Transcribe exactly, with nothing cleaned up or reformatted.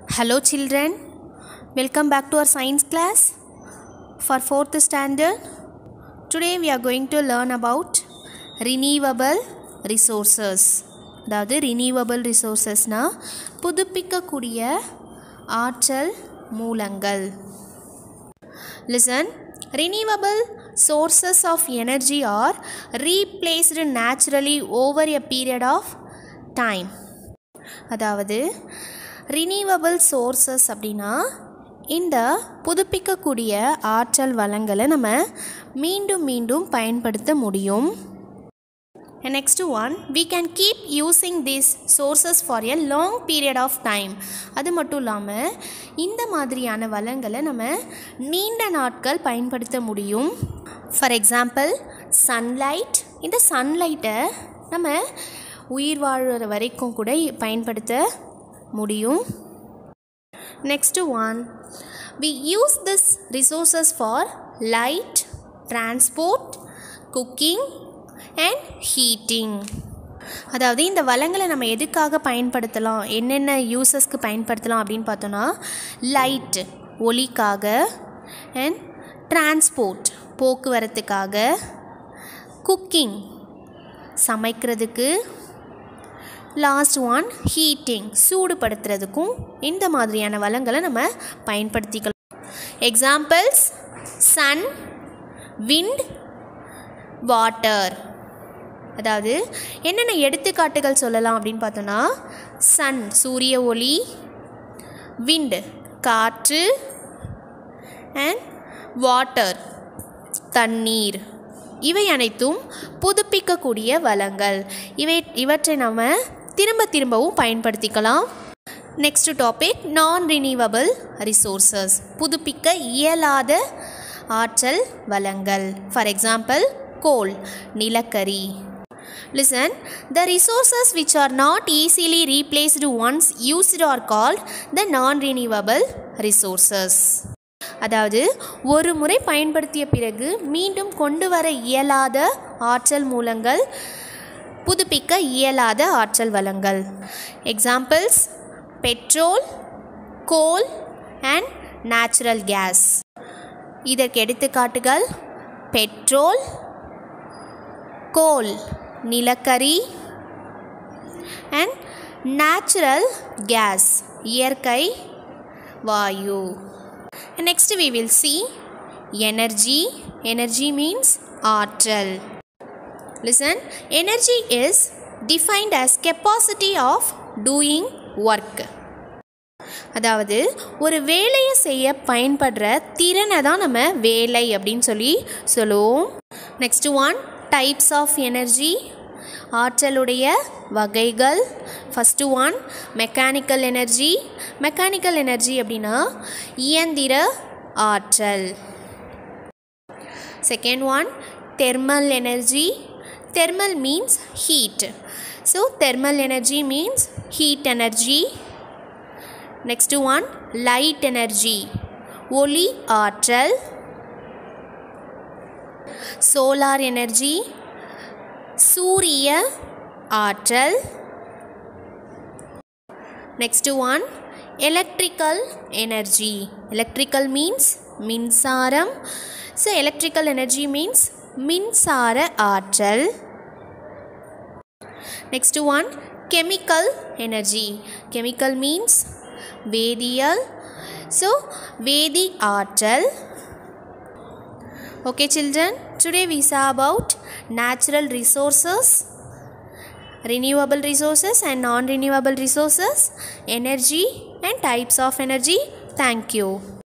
Hello children, welcome back to our science class for fourth standard. Today we are going to learn about renewable resources. அதாவது renewable resources na புதுப்பிக்கக்கூடிய ஆற்றல் மூலங்கள். Listen, renewable sources of energy are replaced naturally over a period of time. அதாவது renewable sources அப்படின்னா இந்த புதுப்பிக்கக்கூடிய ஆற்றல் வளங்களை நம்ம மீண்டும் மீண்டும் பயன்படுத்த முடியும். Next one, we can keep using these sources for a long period of time. அது மட்டும் இல்லாமல் இந்த மாதிரியான வளங்களை நம்ம நீண்ட நாட்கள் பயன்படுத்த முடியும். For example sunlight. இந்த சன்லைட்டை நம்ம உயிர் வாழ்கிற வரைக்கும் கூட பயன்படுத்த முடியும். Next one, we use this resources for light, transport, cooking and heating. அதாவது இந்த வளங்களை நம்ம எதுக்காக பயன்படுத்தலாம், என்னென்ன யூசஸ்க்கு பயன்படுத்தலாம் அப்படின்னு பார்த்தோன்னா லைட் ஒளிக்காக, அண்ட் டிரான்ஸ்போர்ட் போக்குவரத்துக்காக, குக்கிங் சமைக்கிறதுக்கு, லாஸ்ட் ஒன் ஹீட்டிங் சூடுபடுத்துறதுக்கும் இந்த மாதிரியான வளங்களை நம்ம பயன்படுத்திக்கலாம். Examples sun, wind, water. அதாவது என்னென்ன எடுத்துக்காட்டுகள் சொல்லலாம் அப்படின்னு பார்த்தோன்னா சன் சூரிய ஒளி, விண்ட் காற்று, அண்ட் வாட்டர் தண்ணீர். இவை அனைத்தும் புதுப்பிக்கக்கூடிய வளங்கள். இவை இவற்றை நம்ம திரும்ப திரும்பவும் பயன்படுத்திக்கலாம். Next topic, non renewable resources, புதுப்பிக்க இயலாத ஆற்றல் வளங்கள். ஃபார் எக்ஸாம்பிள் கோல் நிலக்கரி. Listen, the resources which are not easily replaced once used are called the non-renewable resources. அதாவது ஒரு முறை பயன்படுத்திய பிறகு மீண்டும் கொண்டு வர இயலாத ஆற்றல் மூலங்கள் புதுப்பிக்க இயலாத ஆற்றல் வளங்கள். Examples petrol, coal and natural gas. இதற்கு எடுத்துக்காட்டுகள் பெட்ரோல், கோல் நிலக்கரி, அண்ட் நேச்சுரல் கேஸ் இயற்கை வாயு. Next we will see energy. Energy means ஆற்றல். Listen, energy is defined as capacity of doing work. அதாவது ஒரு வேலையை செய்ய பயன்படுற திறனை தான் நம்ம வேலை அப்படின்னு சொல்லி சொல்லுவோம். Next one, types of energy, ஆற்றலுடைய வகைகள். First one mechanical energy. Mechanical energy அப்படின்னா இயந்திர ஆற்றல். Second one thermal energy. Thermal means heat. So thermal energy means heat energy. Next one light energy, ஒளி ஆற்றல். சோலார் எனர்ஜி, சூரிய ஆற்றல். Next one electrical energy. Electrical means மின்சாரம். So electrical energy means மின்சார ஆற்றல். Next one chemical energy. Chemical means வேதியியல். So வேதி ஆற்றல். Okay children, today we saw about natural resources, renewable resources and non-renewable resources, energy and types of energy. Thank you.